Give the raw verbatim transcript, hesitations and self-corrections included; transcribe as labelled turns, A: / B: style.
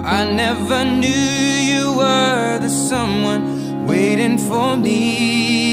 A: I never knew you were the someone waiting for me.